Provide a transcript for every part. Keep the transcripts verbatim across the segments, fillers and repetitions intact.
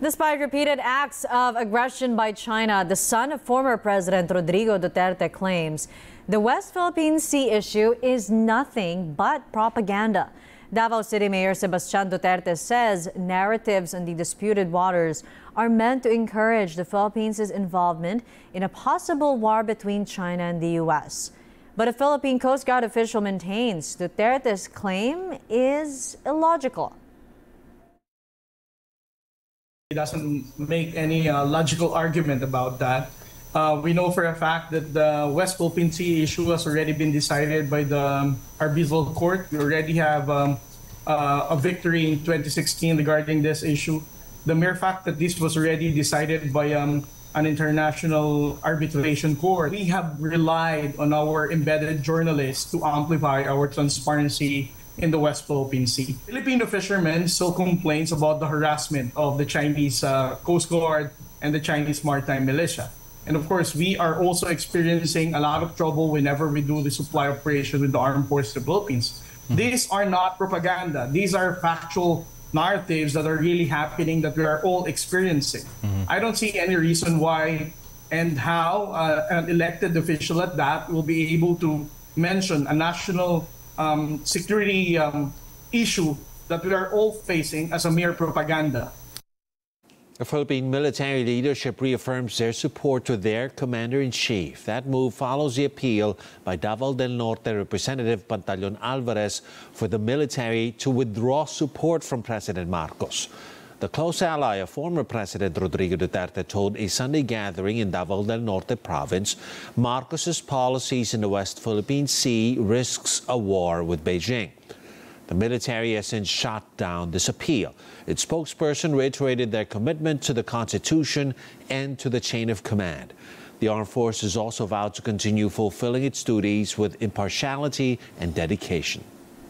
Despite repeated acts of aggression by China, the son of former President Rodrigo Duterte claims the West Philippine Sea issue is nothing but propaganda. Davao City Mayor Sebastian Duterte says narratives on the disputed waters are meant to encourage the Philippines' involvement in a possible war between China and the U S. But a Philippine Coast Guard official maintains Duterte's claim is illogical. He doesn't make any uh, logical argument about that. Uh, we know for a fact that the West Philippine Sea issue has already been decided by the um, arbitral court. We already have um, uh, a victory in twenty sixteen regarding this issue. The mere fact that this was already decided by um, an international arbitration court, we have relied on our embedded journalists to amplify our transparency in the West Philippine Sea. Filipino fishermen still complains about the harassment of the Chinese uh, Coast Guard and the Chinese Maritime Militia. And of course, we are also experiencing a lot of trouble whenever we do the supply operation with the Armed Forces of the Philippines. Mm-hmm. These are not propaganda. These are factual narratives that are really happening that we are all experiencing. Mm-hmm. I don't see any reason why and how uh, an elected official at that will be able to mention a national um, security um, issue that we are all facing as a mere propaganda. The Philippine military leadership reaffirms their support to their commander-in-chief. That move follows the appeal by Davao del Norte Representative Pantaleon Alvarez for the military to withdraw support from President Marcos. The close ally of former President Rodrigo Duterte told a Sunday gathering in Davao del Norte province Marcos's policies in the West Philippine Sea risks a war with Beijing. The military has since shot down this appeal. Its spokesperson reiterated their commitment to the Constitution and to the chain of command. The armed forces also vowed to continue fulfilling its duties with impartiality and dedication.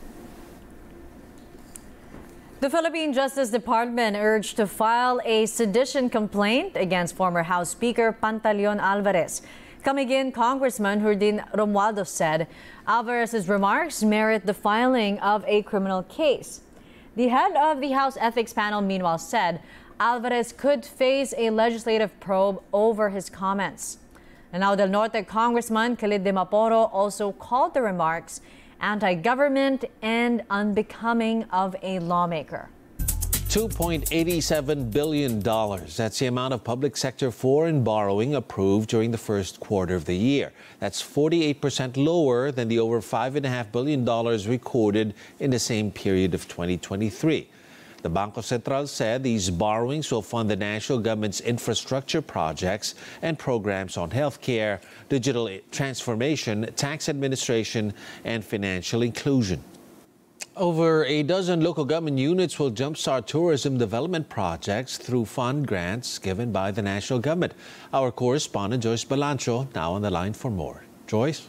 The Philippine Justice Department urged to file a sedition complaint against former House Speaker Pantaleon Alvarez. Camiguin Congressman Jordin Romualdez said Alvarez's remarks merit the filing of a criminal case. The head of the House Ethics Panel, meanwhile, said Alvarez could face a legislative probe over his comments. Lanao del Norte Congressman Khalid de Maporo also called the remarks anti-government and unbecoming of a lawmaker. two point eight seven billion dollars. That's the amount of public sector foreign borrowing approved during the first quarter of the year. That's forty-eight percent lower than the over five point five billion dollars recorded in the same period of twenty twenty-three. The Bangko Sentral said these borrowings will fund the national government's infrastructure projects and programs on healthcare, digital transformation, tax administration, and financial inclusion. Over a dozen local government units will jumpstart tourism development projects through fund grants given by the national government. Our correspondent Joyce Balancho now on the line for more. Joyce?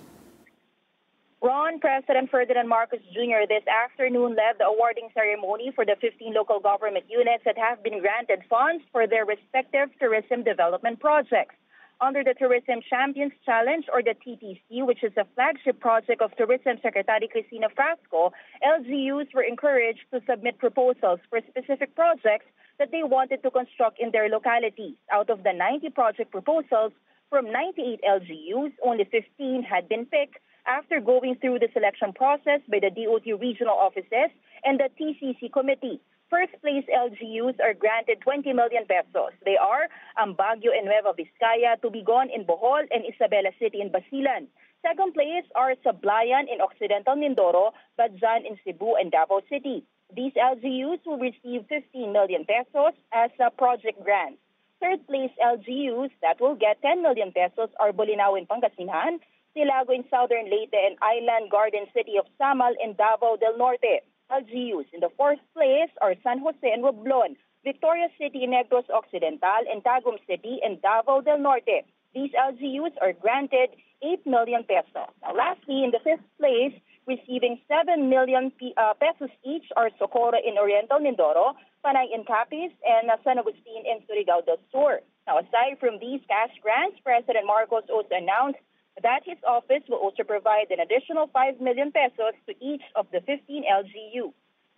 Ron, President Ferdinand Marcos Junior this afternoon led the awarding ceremony for the fifteen local government units that have been granted funds for their respective tourism development projects. Under the Tourism Champions Challenge, or the T T C, which is a flagship project of Tourism Secretary Cristina Frasco, L G Us were encouraged to submit proposals for specific projects that they wanted to construct in their localities. Out of the ninety project proposals from ninety-eight L G Us, only fifteen had been picked after going through the selection process by the D O T regional offices and the T C C committee. First place L G Us are granted twenty million pesos. They are Baguio and Nueva Vizcaya, Tubigon in Bohol, and Isabela City in Basilan. Second place are Sablayan in Occidental Mindoro, Badjan in Cebu, and Davao City. These L G Us will receive fifteen million pesos as a project grant. Third place L G Us that will get ten million pesos are Bolinao in Pangasinan, Silago in Southern Leyte, and Island Garden City of Samal in Davao del Norte. L G Us in the fourth place are San Jose and Romblon, Victoria City, Negros Occidental, and Tagum City and Davao del Norte. These L G Us are granted eight million pesos. Now, lastly, in the fifth place, receiving seven million uh, pesos each are Socorro in Oriental Mindoro, Panay in Capiz, and uh, San Agustin in Surigao del Sur. Now, aside from these cash grants, President Marcos also announced that his office will also provide an additional five million pesos to each of the fifteen L G U.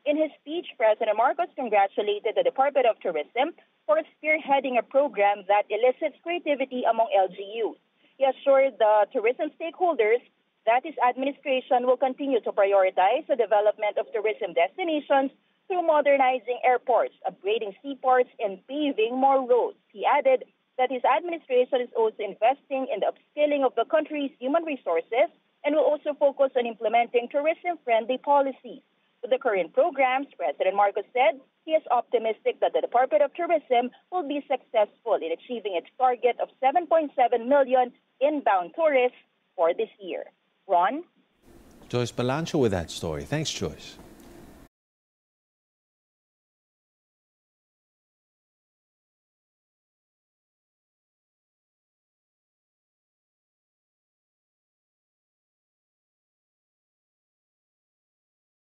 In his speech, President Marcos congratulated the Department of Tourism for spearheading a program that elicits creativity among L G Us. He assured the tourism stakeholders that his administration will continue to prioritize the development of tourism destinations through modernizing airports, upgrading seaports, and paving more roads. He added that his administration is also investing in the upskilling of the country's human resources and will also focus on implementing tourism-friendly policies. With the current programs, President Marcos said he is optimistic that the Department of Tourism will be successful in achieving its target of seven point seven million inbound tourists for this year. Ron? Joyce Balancho with that story. Thanks, Joyce.